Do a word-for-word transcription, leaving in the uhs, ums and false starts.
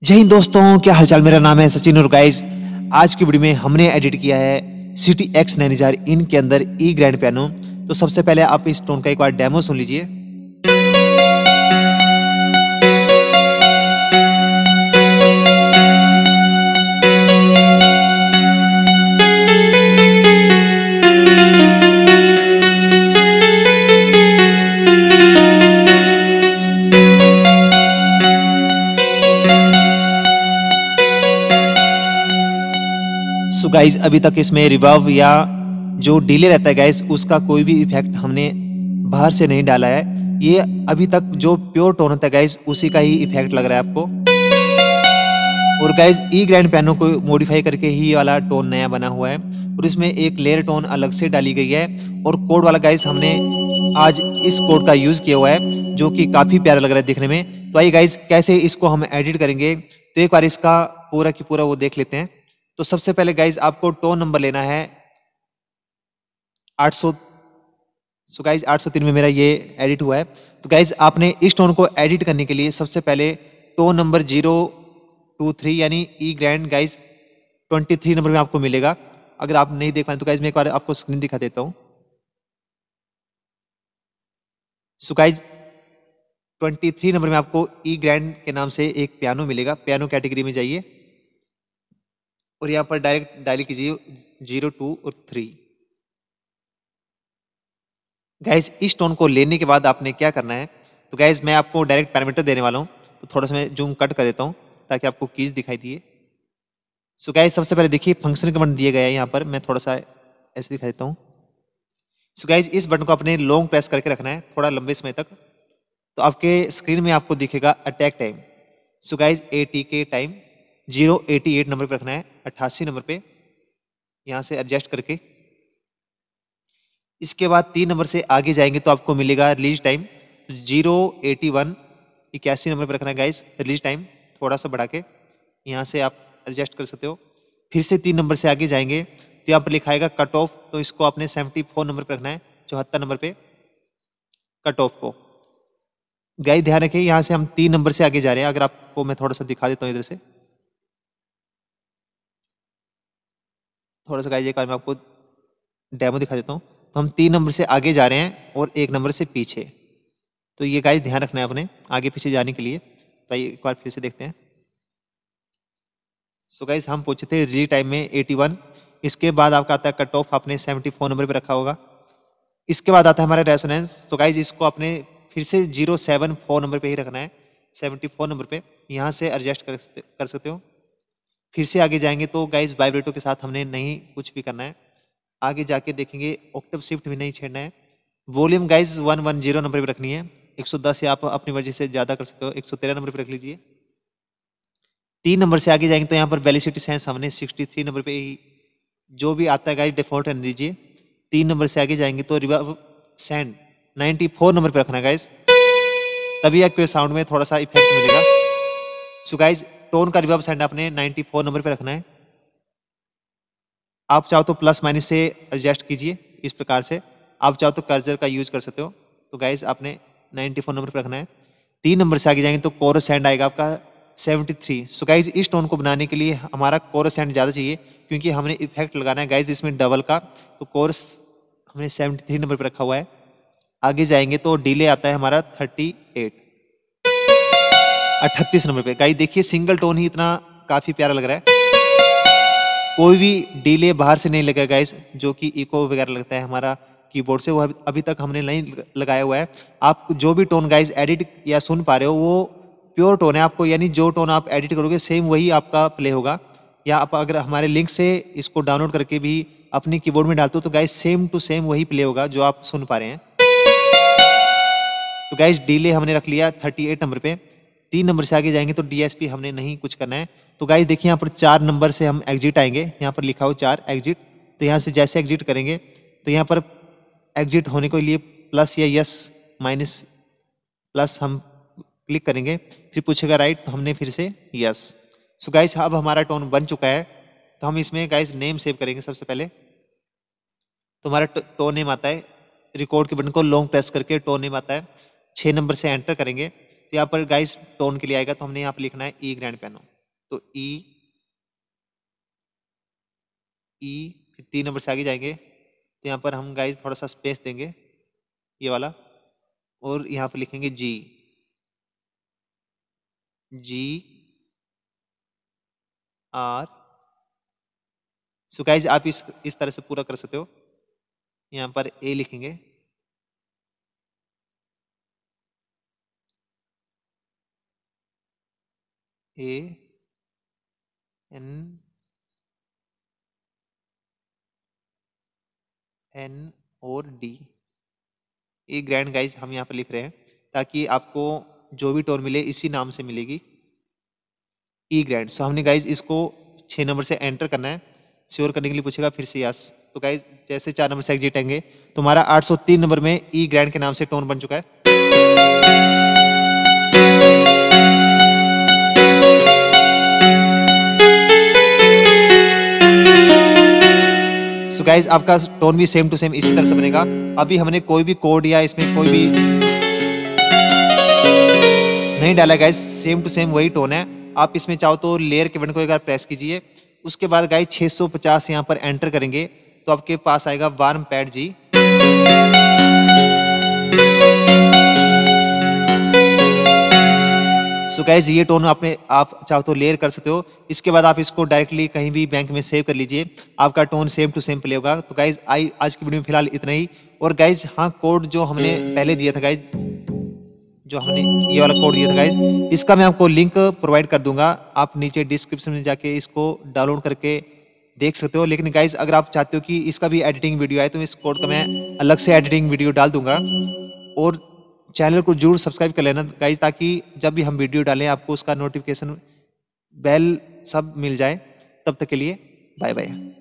जय हिंद दोस्तों, क्या हालचाल। मेरा नाम है सचिन और गाइस आज की वीडियो में हमने एडिट किया है सिटी एक्स नाइन हजार इन के अंदर ई ग्रैंड पियानो। तो सबसे पहले आप इस टोन का एक बार डेमो सुन लीजिए। सो गाइज अभी तक इसमें रिवर्ब या जो डिले रहता है गाइज उसका कोई भी इफेक्ट हमने बाहर से नहीं डाला है। ये अभी तक जो प्योर टोन होता है गाइज उसी का ही इफेक्ट लग रहा है आपको। और गाइज ई ग्रैंड पियानो को मॉडिफाई करके ही ये वाला टोन नया बना हुआ है और इसमें एक लेयर टोन अलग से डाली गई है। और कोड वाला गाइज हमने आज इस कोड का यूज किया हुआ है जो कि काफी प्यारा लग रहा है दिखने में। तो आइए गाइज कैसे इसको हम एडिट करेंगे तो एक बार इसका पूरा की पूरा वो देख लेते हैं। तो सबसे पहले गाइज आपको टोन नंबर लेना है आठ सौ। सो गाइज आठ सौ तीन में मेरा ये एडिट हुआ है। तो गाइज आपने इस टोन को एडिट करने के लिए सबसे पहले tone number zero two three यानी E grand guys twenty three number में आपको मिलेगा। अगर आप नहीं देख पाए तो गाइज मैं एक बार आपको स्क्रीन दिखा देता हूँ। So guys twenty three number में आपको ई ग्रैंड के नाम से एक पियानो मिलेगा। पियानो कैटेगरी में जाइए और यहाँ पर डायरेक्ट डायल कीजिए जीरो टू और थ्री। गाइज इस टोन को लेने के बाद आपने क्या करना है तो गाइज मैं आपको डायरेक्ट पैरामीटर देने वाला हूँ। तो थोड़ा सा मैं जूम कट कर देता हूँ ताकि आपको कीज दिखाई दिए। सो गाइज सबसे पहले देखिए फंक्शन कमांड दिए गए हैं यहाँ पर। मैं थोड़ा सा ऐसे दिखा देता हूँ। सो गाइज इस बटन को अपने लॉन्ग प्रेस करके रखना है थोड़ा लंबे समय तक। तो आपके स्क्रीन में आपको दिखेगा attack time. So guys A T के time zero eighty eight number पे रखना है, अट्ठासी नंबर पे यहाँ से एडजस्ट करके। इसके बाद तीन नंबर से आगे जाएंगे तो आपको मिलेगा release time zero eighty one इक्यासी नंबर पे रखना है गाइस। रिलीज टाइम थोड़ा सा बढ़ा के यहाँ से आप एडजस्ट कर सकते हो। फिर से तीन नंबर से आगे जाएंगे तो यहाँ पर लिखाएगा कट ऑफ। तो इसको आपने सेवेंटी फोर नंबर पे रखना है, चौहत्तर नंबर पे कट ऑफ को। गाइस ध्यान रखिए यहाँ से हम तीन नंबर से आगे जा रहे हैं। अगर आपको मैं थोड़ा सा दिखा देता हूँ इधर से, थोड़ा सा गाइस एक बार मैं आपको डेमो दिखा देता हूँ। तो हम तीन नंबर से आगे जा रहे हैं और एक नंबर से पीछे। तो ये गाइस ध्यान रखना है अपने आगे पीछे जाने के लिए। तो ये एक बार फिर से देखते हैं। सो गाइस हम पूछे थे रिलीज टाइम में एटी वन। इसके बाद आपका आता है कट ऑफ, आपने सेवेंटी फोर नंबर पे रखा होगा। इसके बाद आता है हमारा रेजोनेंस। तो गाइस इसको आपने फिर से जीरो सेवन फोर नंबर पे ही रखना है, सेवेंटी फोर नंबर पे यहाँ से एडजस्ट कर सकते कर सकते हो। फिर से आगे जाएंगे तो गाइस वाइब्रेटो के साथ हमने नहीं कुछ भी करना है। आगे जाके देखेंगे ऑक्टेव शिफ्ट भी नहीं छेड़ना है। Volume guys one one zero number पे रखनी है, एक सौ दस या आप अपनी मर्जी से ज़्यादा कर सकते हो, एक सौ तेरह नंबर पे रख लीजिए। तीन नंबर से आगे जाएंगे तो यहाँ पर वेलोसिटी सेंस हमने सिक्सटी थ्री नंबर पे ही जो भी आता है गाइस डिफॉल्ट रहने दीजिए। तीन नंबर से आगे जाएंगे तो reverb send ninety four number पे रखना है गाइस, तभी आपके साउंड में थोड़ा सा इफेक्ट मिलेगा। सो गाइस टोन का रिवर्ब सैंड आपने नाइन्टी फोर नंबर पे रखना है। आप चाहो तो प्लस माइनस से एडजस्ट कीजिए इस प्रकार से। आप चाहो तो कर्सर का यूज कर सकते हो। तो गाइस आपने नाइन्टी फोर नंबर पे रखना है। तीन नंबर से आगे जाएंगे तो कोरस सैंड आएगा आपका सेवेंटी थ्री। सो गाइस इस टोन को बनाने के लिए हमारा कोरस सैंड ज़्यादा चाहिए क्योंकि हमने इफेक्ट लगाना है गाइस इसमें डबल का। तो कोरस हमने सेवेंटी थ्री नंबर पे रखा हुआ है। आगे जाएंगे तो डिले आता है हमारा थर्टी एट अट्ठतीस नंबर पे। गाइस देखिए सिंगल टोन ही इतना काफी प्यारा लग रहा है, कोई भी डिले बाहर से नहीं लगेगा गाइस। जो कि इको वगैरह लगता है हमारा कीबोर्ड से वो अभी तक हमने नहीं लगाया हुआ है। आप जो भी टोन गाइस एडिट या सुन पा रहे हो वो प्योर टोन है आपको, यानी जो टोन आप एडिट करोगे सेम वही आपका प्ले होगा। या आप अगर हमारे लिंक से इसको डाउनलोड करके भी अपने कीबोर्ड में डालते हो तो गाइस सेम टू सेम वही प्ले होगा जो आप सुन पा रहे हैं। तो गाइस डिले हमने रख लिया थर्टी एट नंबर पे। तीन नंबर से आगे जाएंगे तो डीएसपी हमने नहीं कुछ करना है। तो गाइस देखिए यहाँ पर चार नंबर से हम एग्जिट आएंगे, यहाँ पर लिखा हो चार एग्जिट। तो यहाँ से जैसे एग्जिट करेंगे तो यहाँ पर एग्जिट होने के लिए प्लस या यस माइनस प्लस हम क्लिक करेंगे, फिर पूछेगा राइट तो हमने फिर से यस। सो गाइस अब हमारा टोन बन चुका है। तो हम इसमें गाइस नेम सेव करेंगे सबसे पहले। तो हमारा टोन नेम आता है, रिकॉर्ड के बटन को लॉन्ग प्रेस करके टोन नेम आता है। छः नंबर से एंटर करेंगे। तो यहाँ पर गाइस टोन के लिए आएगा, तो हमने यहाँ पर लिखना है ई ग्रैंड पियानो। तो ई ई फिर तीन नंबर से आगे जाएंगे, तो यहाँ पर हम गाइस थोड़ा सा स्पेस देंगे ये वाला, और यहाँ पर लिखेंगे जी जी आर। सो गाइस आप इस इस तरह से पूरा कर सकते हो। यहाँ पर ए लिखेंगे, ए एन एन और डी, ए ग्रैंड गाइस हम यहाँ पर लिख रहे हैं ताकि आपको जो भी टोन मिले इसी नाम से मिलेगी, ई ग्रैंड। सो हमने गाइस इसको छः नंबर से एंटर करना है। श्योर करने के लिए पूछेगा, फिर से यस। तो गाइस जैसे चार नंबर से एग्जिट आएंगे तो हमारा आठ सौ तीन नंबर में ई ग्रैंड के नाम से टोन बन चुका है। सो गाइस आपका टोन भी सेम टू सेम इसी तरह से बनेगा। अभी हमने कोई भी कोड या इसमें कोई भी नहीं डाला गाइस, सेम टू सेम वही टोन है। आप इसमें चाहो तो लेयर के बटन को एक बार प्रेस कीजिए, उसके बाद गाइस छह सौ पचास यहाँ पर एंटर करेंगे तो आपके पास आएगा वार्म पैड जी। सो गाइस ये टोन आपने आप चाहो तो लेयर कर सकते हो। इसके बाद आप इसको डायरेक्टली कहीं भी बैंक में सेव कर लीजिए, आपका tone same to same play होगा। तो गाइस आई आज की वीडियो में फिलहाल इतना ही। और गाइस हाँ, कोड जो हमने पहले दिया था गाइस, जो हमने ये वाला कोड दिया था गाइस, इसका मैं आपको लिंक प्रोवाइड कर दूंगा, आप नीचे डिस्क्रिप्शन में जाके इसको डाउनलोड करके देख सकते हो। लेकिन गाइस अगर आप चाहते हो कि इसका भी एडिटिंग वीडियो आए तो इस कोड का मैं अलग से एडिटिंग वीडियो डाल दूंगा। और चैनल को जरूर सब्सक्राइब कर लेना गाइस, ताकि जब भी हम वीडियो डालें आपको उसका नोटिफिकेशन बेल सब मिल जाए। तब तक के लिए बाय बाय।